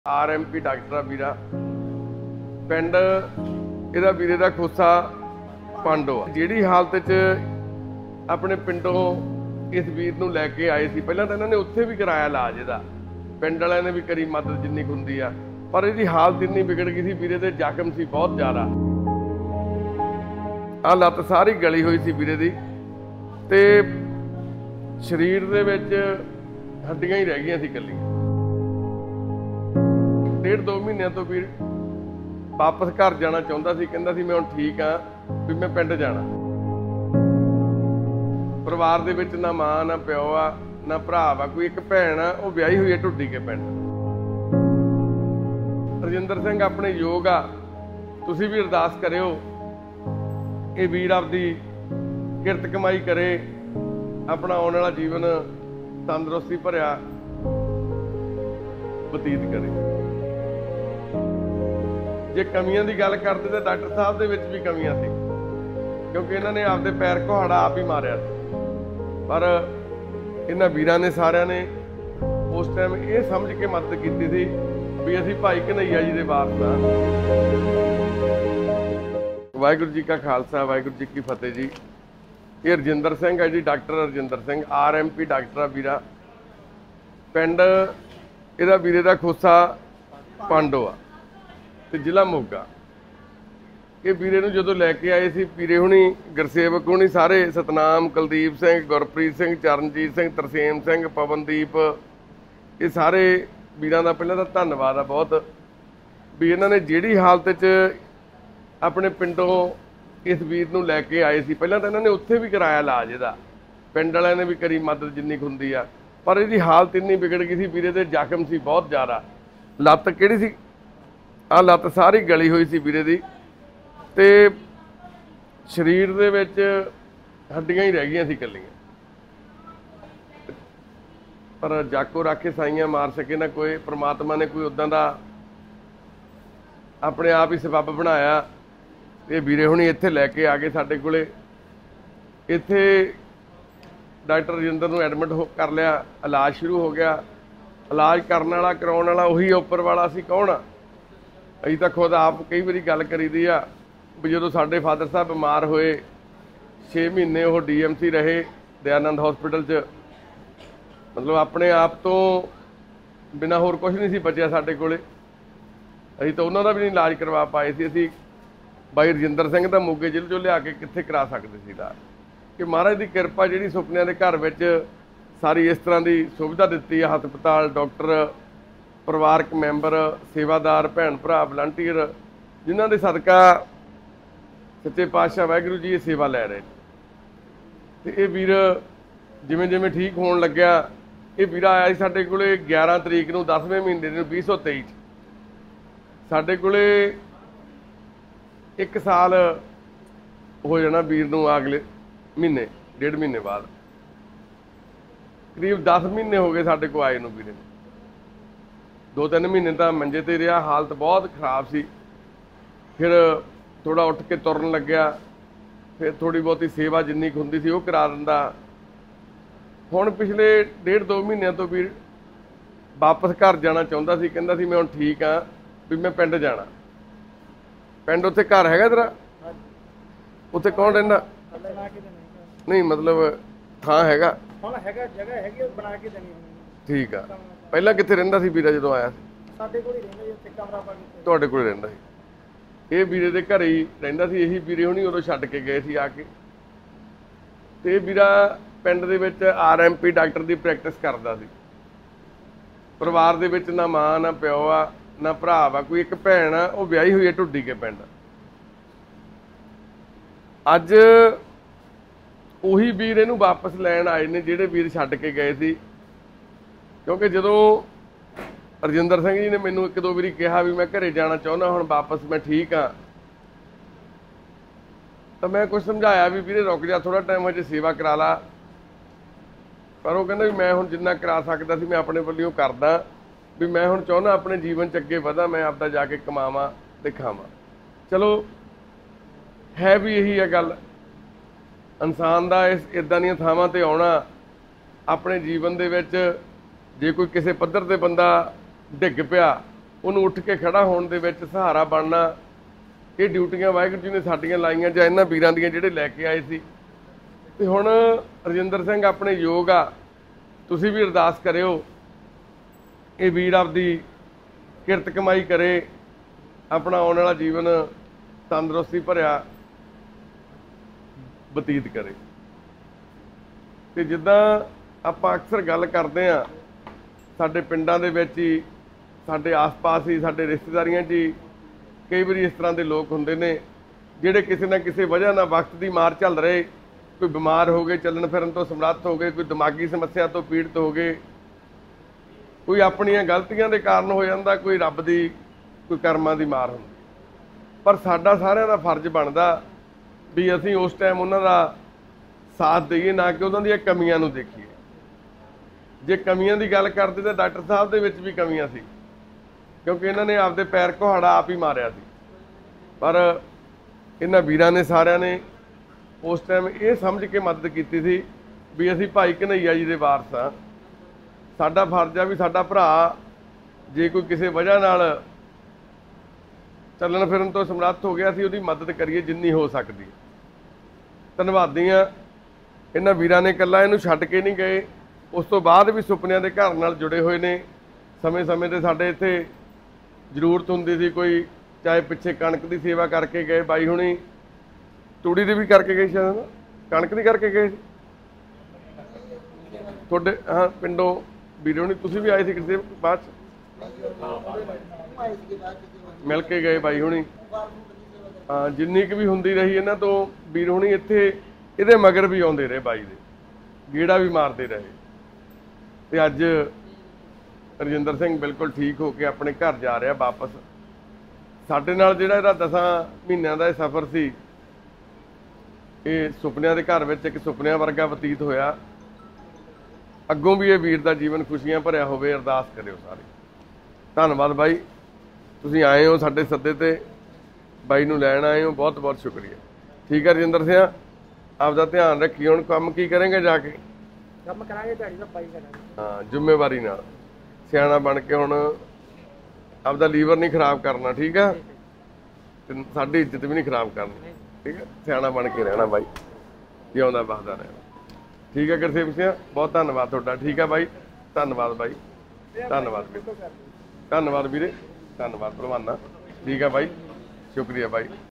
RMP doctor आ वीरा पिंड इहदा वीरे दा खोसा पांडो आ जिहड़ी हालत च अपने पिंडों इस वीर नूं लैके आए सी। पहलां तां इन्हां ने उत्थे भी कराया इलाज इहदा, पिंड वालिआं ने भी करी मदद जिन्नी हुंदी आ, पर इहदी हालत इन्नी बिगड़ गई सी, वीरे दे जख्म सी बहुत ज़्यादा। आ लत्त सारी गली हुई सी वीरे दी ते शरीर दे विच हड्डियां ही रह गईआं सी कल्लियां। 1.5-2 महीनों तो वीर वापस घर जाना चाहता सी, कहता सी मैं हुण ठीक हाँ भी मैं पिंड जाना। परिवार दे विच ना मां ना प्यो आ ना भरा वा, कोई एक भैन आ वो ब्याही हुई है ढुड्डी के पिंड। रजिंदर सिंह अपने योग आ, तुसीं भी अरदास करिओ ये वीर आपदी किरत कमाई करे, अपना आने वाला जीवन तंदुरुस्ती भरिया बतीत करे। जे कमियां की गल करते तो डॉक्टर साहब दे विच भी कमियां सी, क्योंकि इन्होंने आपदे पैर कुहाड़ा आप ही मारिया सी। पर इन्हां वीरां ने सारिਆਂ ने उस टाइम ये समझ के मदद की थी भी असीं भाई कन्हैया जी दे वारस हां। वाहिगुरू जी का खालसा वाहिगुरू जी की फतेह जी। ये रजिंदर सिंह है जी, doctor Rajinder Singh RMP doctor आ वीरा पिंड इहदा वीरे दा खोसा पांडो आ ते जिला मोगा। ये वीरे नूं जदों लैके आए सी वीरे हुणी गुरसेवक हुणी सारे सतनाम कुलदीप सिंह गुरप्रीत सिंह चरणजीत सिंह तरसेम सिंह पवनदीप ये सारे वीरां दा पहलां तां धन्नवाद आ बहुत भी इन्हां ने जिहड़ी हालत च अपने पिंडों इस वीर नूं लैके आए सी। पहलां तां इन्हां ने उत्थे भी कराया इलाज इहदा, पिंड वालिआं ने भी करी मदद जिन्नी हुंदी आ, पर इहदी हालत इन्नी बिगड़ गई सी, वीरे दे जख्म सी बहुत ज़्यादा। लत्त किहड़ी सी, आ लत्त सारी गली हुई सी वीरे दी ते शरीर दे विच हड्डियां ही रह गईआं सी कल्लियां। पर जाको राखे साईयां मार सके ना कोई, परमात्मा ने कोई उदां दा अपने आप ही सबब बनाया। ये वीरे हुणी इत्थे लैके आ गए साडे कोले, इत्थे डॉक्टर रजिंदर नूं एडमिट कर लिया, इलाज शुरू हो गया। इलाज करने वाला कराउण वाला उही उपर वाला सी कौन आ। असीं तां खुद आप कई बारी गल करी दी आ भी जदों साडे फादर साहब बीमार होए 6 महीने वो DMC रहे दयानंद हॉस्पिटल च, मतलब अपने आप तो बिना होर कुछ नहीं सी बचिया साडे कोले। असीं तां उन्हां दा भी नहीं इलाज करवा पाए सी। असीं बाई रजिंदर सिंह दा मोगे जिले चों लिया के कित्थे करा सकदे सी इलाज, कि महाराज की किरपा जिहड़ी सुपनिਆਂ दे घर विच सारी इस तरह की सुविधा दित्ती है। हस्पताल डॉक्टर परिवारक मैंबर सेवादार भैन भरा वलंटीयर जिन्हां दे सदका सच्चे पातशाह वाहिगुरू जी ये सेवा लै रहे। तो ये वीर जिमें जिमें ठीक होण लग्या, ये वीर आया सी साडे कोले 11 तरीक नूं 10वें महीने नूं 2023 साडे कोले 1 साल हो जाना वीर नूं अगले महीने 1.5 महीने बाद, करीब 10 महीने हो गए साडे को आए नूं वीरे नूं। 2-3 महीने तो मंजे ते रहा, हालत बहुत खराब सी। फिर थोड़ा उठ के तुरन लग्या, फिर थोड़ी बहुती सेवा जिन्नी हुंदी सी वो करा दिंदा। हुण पिछले 1.5-2 महीनों तो भी वापस घर जाना चाहता सी, कहता सी मैं हुण ठीक हाँ भी मैं पिंड जाना। पिंड उत्थे घर हैगा तेरा, उत्थे कौन रहिंदा? नहीं मतलब थां हैगा, ठीक आ। पहला कित्थे रहिंदा सी वीरा जदों आया सी? ਸਾਡੇ ਕੋਲ ਹੀ ਰਹਿੰਦਾ ਜੀ, ਉੱਥੇ ਕਮਰਾ ਪਾ ਕੇ। ਤੁਹਾਡੇ ਕੋਲ ਰਹਿੰਦਾ ਸੀ? ਇਹ ਵੀਰੇ ਦੇ ਘਰੇ ਹੀ ਰਹਿੰਦਾ ਸੀ। ਇਹੀ ਵੀਰੇ ਹੁਣੀ ਉਦੋਂ ਛੱਡ ਕੇ ਗਏ ਸੀ ਆ ਕੇ। ਤੇ ਵੀਰਾ ਪਿੰਡ ਦੇ ਵਿੱਚ RMP ਡਾਕਟਰ ਦੀ ਪ੍ਰੈਕਟਿਸ ਕਰਦਾ ਸੀ। ਪਰਿਵਾਰ ਦੇ ਵਿੱਚ ਨਾ ਮਾਂ ਨਾ ਪਿਓ ਆ ਨਾ ਭਰਾ ਵਾ, ਕੋਈ ਇੱਕ ਭੈਣ ਆ ਉਹ ਵਿਆਹੀ ਹੋਈ ਹੈ ਢੁੱਡੀ ਕੇ ਪਿੰਡ। ਅੱਜ ਉਹੀ ਵੀਰ ਇਹਨੂੰ ਵਾਪਸ ਲੈਣ ਆਏ ਨੇ ਜਿਹੜੇ ਵੀਰ ਛੱਡ ਕੇ ਗਏ ਸੀ। क्योंकि जो रजिंदर सिंह जी ने मैनू 1-2 बारी कहा भी मैं घरे जाना चाहना, हुण वापस मैं ठीक हाँ, तो मैं कुछ समझाया भी वीरे रुक जा थोड़ा टाइम अजे सेवा करा ला। पर वो कहना भी मैं हुण जिन्ना करा सकदा सी मैं अपने वल्लों करदा, भी मैं हुण चाहुंदा अपने जीवन च अगे वधा, मैं आपदा जाके कमावां ते खावां। चलो है भी यही है गल, इंसान दा इस इदां दीयां थावां ते आउणा अपने जीवन दे विच जे कोई किसी पद्धर ते बंदा डिग पिया ਉਹਨੂੰ ਉੱਠ ਕੇ ਖੜਾ ਹੋਣ ਦੇ ਵਿੱਚ ਸਹਾਰਾ ਬਣਨਾ। ਇਹ ਡਿਊਟੀਆਂ ਵਾਹਿਗੁਰੂ ਜੀ ਨੇ ਸਾਡੀਆਂ ਲਾਈਆਂ ਜਾਂ ਇਹਨਾਂ ਵੀਰਾਂ ਦੀਆਂ ਜਿਹੜੇ ਲੈ ਕੇ ਆਏ ਸੀ। ਤੇ ਹੁਣ ਰਜਿੰਦਰ ਸਿੰਘ ਆਪਣੇ ਯੋਗ ਆ, ਤੁਸੀਂ ਵੀ ਅਰਦਾਸ ਕਰਿਓ ਇਹ ਵੀਰ ਆਪਦੀ ਕਿਰਤ ਕਮਾਈ ਕਰੇ, ਆਪਣਾ ਆਉਣ ਵਾਲਾ ਜੀਵਨ ਤੰਦਰੁਸਤੀ ਭਰਿਆ ਬਤੀਤ ਕਰੇ। ਤੇ ਜਿੱਦਾਂ ਆਪਾਂ ਅਕਸਰ ਗੱਲ ਕਰਦੇ ਆ, ਸਾਡੇ ਪਿੰਡਾਂ ਦੇ ਵਿੱਚ ਹੀ, ਸਾਡੇ ਆਸ-ਪਾਸ ਹੀ, ਸਾਡੇ ਰਿਸ਼ਤੇਦਾਰੀਆਂ 'ਚ ਹੀ ਕਈ ਵਾਰੀ ਇਸ ਤਰ੍ਹਾਂ ਦੇ ਲੋਕ ਹੁੰਦੇ ਨੇ ਜਿਹੜੇ ਕਿਸੇ ਨਾ ਕਿਸੇ ਵਜ੍ਹਾ ਨਾਲ ਵਕਤ ਦੀ ਮਾਰ ਝੱਲ ਰਹੇ, ਕੋਈ ਬਿਮਾਰ ਹੋ ਗਏ, ਚੱਲਣ ਫਿਰਨ ਤੋਂ ਸਮਰੱਥ ਹੋ ਗਏ, ਕੋਈ ਦਿਮਾਗੀ ਸਮੱਸਿਆ ਤੋਂ ਪੀੜਤ ਹੋ ਗਏ, ਕੋਈ ਆਪਣੀਆਂ ਗਲਤੀਆਂ ਦੇ ਕਾਰਨ ਹੋ ਜਾਂਦਾ, ਕੋਈ ਰੱਬ ਦੀ ਕੋਈ ਕਰਮਾਂ ਦੀ ਮਾਰ ਹੁੰਦੀ। ਪਰ ਸਾਡਾ ਸਾਰਿਆਂ ਦਾ ਫਰਜ਼ ਬਣਦਾ ਵੀ ਅਸੀਂ ਉਸ ਟਾਈਮ ਉਹਨਾਂ ਦਾ ਸਾਥ ਦੇਈਏ, ਨਾ ਕਿ ਉਹਨਾਂ ਦੀਆਂ ਕਮੀਆਂ ਨੂੰ ਦੇਖੀਏ। ਜੇ ਕਮੀਆਂ ਦੀ ਗੱਲ ਕਰਦੇ ਤਾਂ ਡਾਕਟਰ ਸਾਹਿਬ ਦੇ ਵਿੱਚ ਵੀ ਕਮੀਆਂ ਸੀ, ਕਿਉਂਕਿ ਇਹਨਾਂ ਨੇ ਆਪਦੇ ਪੈਰ ਕੁਹਾੜਾ ਆਪ ਹੀ ਮਾਰਿਆ ਸੀ। ਪਰ ਇਹਨਾਂ ਵੀਰਾਂ ਨੇ ਸਾਰਿਆਂ ਨੇ ਉਸ ਟਾਈਮ ਇਹ ਸਮਝ ਕੇ ਮਦਦ ਕੀਤੀ ਸੀ ਵੀ ਅਸੀਂ ਭਾਈ ਕਨ੍ਹਈਆ ਜੀ ਦੇ ਵਾਰਸ ਹਾਂ, ਸਾਡਾ ਫਰਜ਼ ਆ ਵੀ ਸਾਡਾ ਭਰਾ ਜੇ ਕੋਈ ਕਿਸੇ ਵਜ੍ਹਾ ਨਾਲ ਚੱਲਣ ਫਿਰਨ ਤੋਂ ਸਮਰੱਥ ਹੋ ਗਿਆ, ਅਸੀਂ ਉਹਦੀ ਮਦਦ ਕਰੀਏ ਜਿੰਨੀ ਹੋ ਸਕਦੀ। ਧੰਨਵਾਦੀ ਹਾਂ ਇਹਨਾਂ ਵੀਰਾਂ ਨੇ, ਇਕੱਲਾ ਇਹਨੂੰ ਛੱਡ ਕੇ ਨਹੀਂ ਗਏ, ਉਸ ਤੋਂ ਬਾਅਦ ਵੀ ਸੁਪਨਿਆਂ ਦੇ ਘਰ ਨਾਲ ਜੁੜੇ ਹੋਏ ਨੇ। ਸਮੇਂ-ਸਮੇਂ ਤੇ ਸਾਡੇ ਇੱਥੇ ਜ਼ਰੂਰਤ ਹੁੰਦੀ ਸੀ, ਕੋਈ ਚਾਹੇ ਪਿੱਛੇ ਕਣਕ ਦੀ ਸੇਵਾ ਕਰਕੇ ਗਏ ਬਾਈ ਹੁਣੀ, ਤੂੜੀ ਦੀ ਵੀ ਕਰਕੇ ਗਏ, ਸ਼ਾਇਦ ਕਣਕ ਦੀ ਕਰਕੇ ਗਏ ਸੀ ਤੁਹਾਡੇ, ਹਾਂ ਪਿੰਡੋਂ ਵੀਰੇ ਹੁਣੀ, ਤੁਸੀਂ ਵੀ ਆਏ ਸੀ ਕਿਸੇ ਬਾਅਦ 'ਚ ਮਿਲ ਕੇ ਗਏ ਬਾਈ ਹੁਣੀ। ਹਾਂ, ਜਿੰਨੀ ਕੁ ਵੀ ਹੁੰਦੀ ਰਹੀ ਇਹਨਾਂ ਤੋਂ, ਵੀਰ ਹੁਣੀ ਇੱਥੇ ਇਹਦੇ ਮਗਰ ਵੀ ਆਉਂਦੇ ਰਹੇ, ਬਾਈ ਦੇ ਗੇੜਾ ਵੀ ਮਾਰਦੇ ਰਹੇ। ਤੇ ਅੱਜ ਰਜਿੰਦਰ ਸਿੰਘ ਬਿਲਕੁਲ ਠੀਕ ਹੋ ਕੇ ਆਪਣੇ ਘਰ ਜਾ ਰਿਹਾ ਵਾਪਸ। ਸਾਡੇ ਨਾਲ ਜਿਹੜਾ ਇਹਦਾ 10 ਮਹੀਨਿਆਂ ਦਾ ਇਹ ਸਫ਼ਰ ਸੀ, ਇਹ ਸੁਪਨਿਆਂ ਦੇ ਘਰ ਵਿੱਚ ਇੱਕ ਸੁਪਨਿਆਂ ਵਰਗਾ ਬਤੀਤ ਹੋਇਆ। ਅੱਗੋਂ ਵੀ ਇਹ ਵੀਰ ਦਾ ਜੀਵਨ ਖੁਸ਼ੀਆਂ ਭਰਿਆ ਹੋਵੇ, ਅਰਦਾਸ ਕਰਿਓ ਸਾਰੇ। ਧੰਨਵਾਦ ਬਾਈ, ਤੁਸੀਂ ਆਏ ਹੋ ਸਾਡੇ ਸੱਦੇ ਤੇ, ਬਾਈ ਨੂੰ ਲੈਣ ਆਏ ਹੋ, ਬਹੁਤ ਬਹੁਤ ਸ਼ੁਕਰੀਆ। ਠੀਕ ਹੈ ਰਜਿੰਦਰ ਸਿੰਘ, ਆਪਦਾ ਧਿਆਨ ਰੱਖੀ। ਹੁਣ ਕੰਮ ਕੀ ਕਰੇਂਗੇ ਜਾ ਕੇ? ਕੰਮ ਕਰਾਂਗੇ, ਦਿਹਾੜੀ ਦਾ ਪਾਈ ਕਰਾਂਗੇ। ਹਾਂ, ਜ਼ਿੰਮੇਵਾਰੀ ਨਾਲ ਸਿਆਣਾ ਬਣ ਕੇ ਹੁਣ ਆਪਦਾ ਲੀਵਰ ਨਹੀਂ ਖਰਾਬ ਕਰਨਾ, ਠੀਕ ਆ? ਤੇ ਸਾਡੀ ਇੱਜ਼ਤ ਵੀ ਨਹੀਂ ਖਰਾਬ ਕਰਨੀ, ਠੀਕ ਹੈ? ਸਿਆਣਾ ਬਣ ਕੇ ਰਹਿਣਾ ਬਾਈ, ਜਿਉਂਦਾ ਵਸਦਾ ਰਹਿਣਾ। ਠੀਕ ਹੈ ਗੁਰਸੇਵਕ ਸਿੰਘ, ਬਹੁਤ ਧੰਨਵਾਦ ਤੁਹਾਡਾ। ਠੀਕ ਹੈ ਬਾਈ, ਧੰਨਵਾਦ ਬਾਈ, ਧੰਨਵਾਦ ਵੀਰੇ, ਧੰਨਵਾਦ ਵੀਰੇ, ਧੰਨਵਾਦ ਭਲਵਾਨਾ। ਠੀਕ ਹੈ ਬਾਈ, ਸ਼ੁਕਰੀਆ ਬਾਈ।